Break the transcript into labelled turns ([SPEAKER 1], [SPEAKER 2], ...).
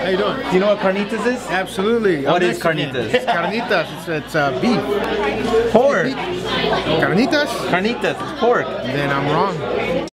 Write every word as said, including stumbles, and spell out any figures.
[SPEAKER 1] How you doing?
[SPEAKER 2] Do you know what carnitas is?
[SPEAKER 1] Absolutely.
[SPEAKER 2] What
[SPEAKER 1] I'm
[SPEAKER 2] is
[SPEAKER 1] Mexican.
[SPEAKER 2] carnitas?
[SPEAKER 1] It's carnitas. It's, it's uh, beef.
[SPEAKER 2] Pork.
[SPEAKER 1] Carnitas?
[SPEAKER 2] Carnitas is pork.
[SPEAKER 1] Then I'm wrong.